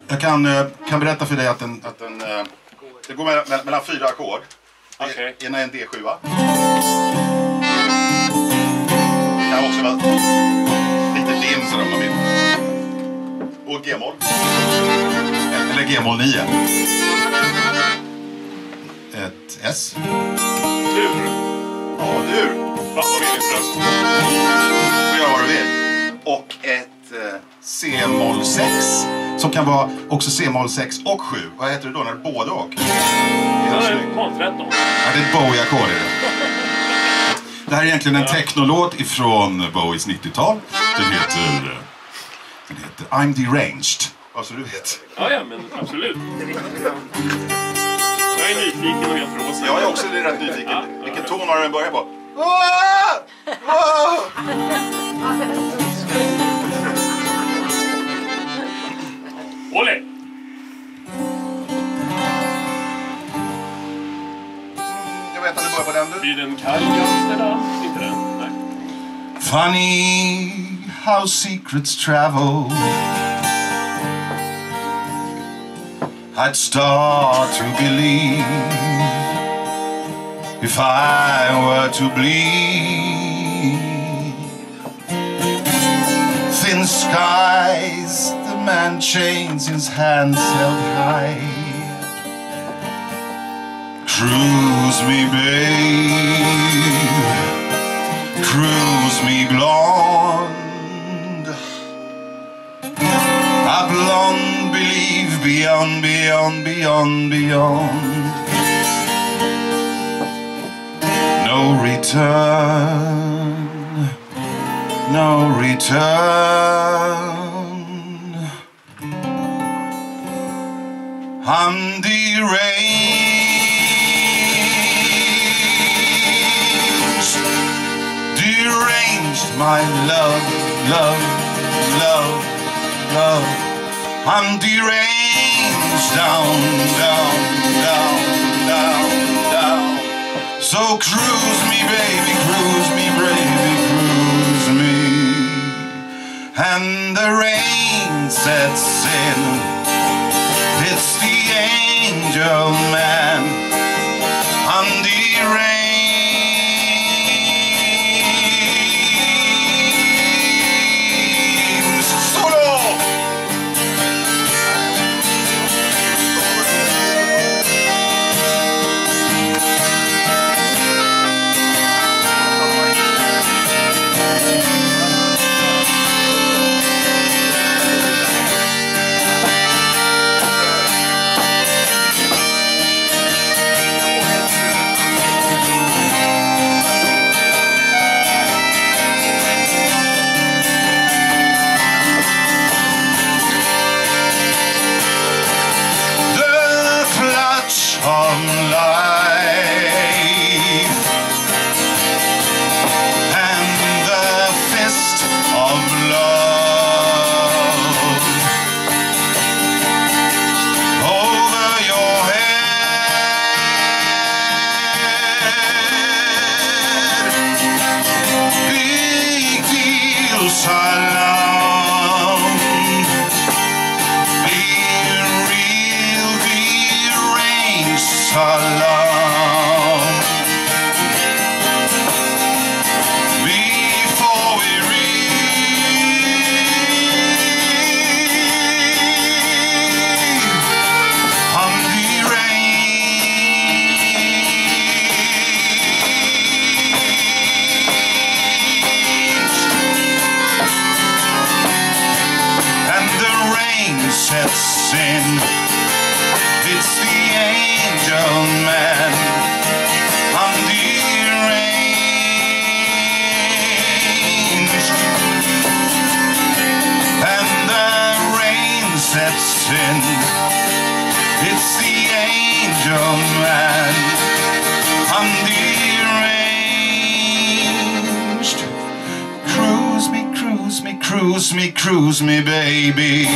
Jag kan berätta för dig att det går mellan 4 ackord. Okay. Ena är en D7. Det kan också vara lite dim så om man vill. Och G-moll. Eller G-moll 9. Ett S. Dur. Ja, dur. Vad meningslöst. Får göra vad du vill. Och ett C-moll 6. Som kan vara också C-moll 6 och 7. Vad heter det då när det är både och? Det är K13. Ja, det är ett Bowie-ackord. Det här är egentligen en technolåt ifrån Bowies 90-tal. Den heter I'm deranged. Alltså du vet. Ja, men absolut. Jag är nyfiken och jag tror så. Jag är också rätt nyfiken. Ja, vilken ton har den börjat på? Olé! Jag vet att du börjar på den du. Blir den kall i Amsterdam? Inte den? Nej. Funny how secrets travel. I'd start to believe if I were to bleed. Thin skies, the man chains his hands held high. Cruise me, babe, cruise me blonde. A blonde believe beyond, beyond, beyond, beyond. No return, no return. I'm deranged, my love, love, love, love. I'm deranged, down, down, down, down, down. So cruise me, baby, cruise me, baby, cruise me. And the rain sets in. It's the angel man. I'm deranged. Cruise me, baby.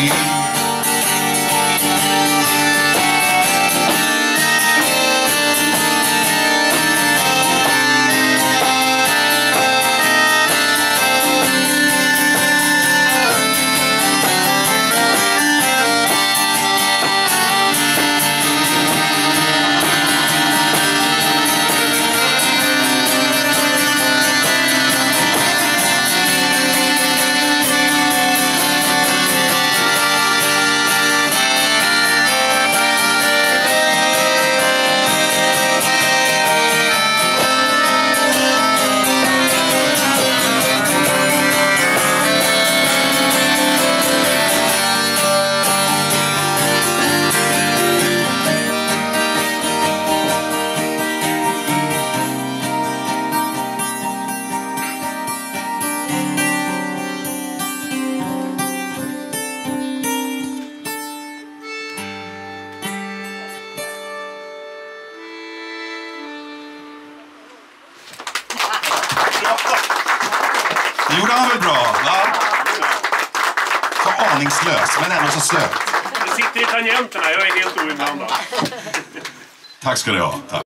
gjorde han väl bra, va? Så aningslös, men ändå så slö. Det sitter i tangenterna, jag är helt oinblandad. Tack ska du ha. Tack.